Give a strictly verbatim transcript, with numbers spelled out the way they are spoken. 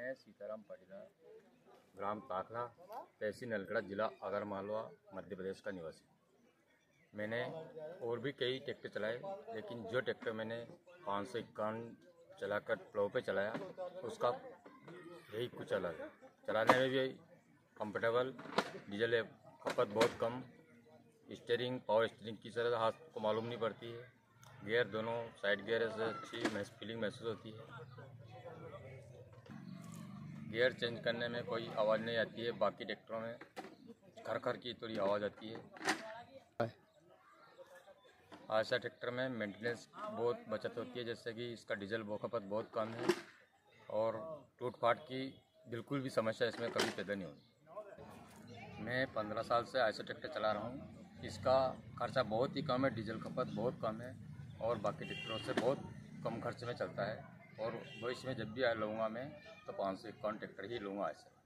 मैं सीताराम पाटीदार, ग्राम ताखला, तहसील नलगढ़ा, जिला आगर मालवा, मध्य प्रदेश का निवासी। मैंने और भी कई ट्रैक्टर चलाए, लेकिन जो ट्रैक्टर मैंने पाँच सौ इक्यावन चलाकर प्लो पे चलाया, उसका यही कुछ अलग है। चलाने में भी कंफर्टेबल, डीजल खपत बहुत कम, स्टीयरिंग पावर स्टीयरिंग की तरह हाथ को मालूम नहीं पड़ती है, गियर दोनों साइड गियर से अच्छी फीलिंग महसूस होती है। गियर चेंज करने में कोई आवाज़ नहीं आती है, बाकी ट्रैक्टरों में खर खर की थोड़ी आवाज़ आती है। आयशर ट्रैक्टर में मेंटेनेंस बहुत बचत होती है, जैसे कि इसका डीजल खपत बहुत कम है और टूट फाट की बिल्कुल भी समस्या इसमें कभी पैदा नहीं होती। मैं पंद्रह साल से आयशर ट्रैक्टर चला रहा हूँ। इसका खर्चा बहुत ही कम है, डीजल खपत बहुत कम है और बाकी ट्रैक्टरों से बहुत कम खर्च में चलता है। और भविष्य में जब भी लूँगा मैं तो पाँच सौ इक्यावन ट्रैक्टर ही लूँगा ऐसे।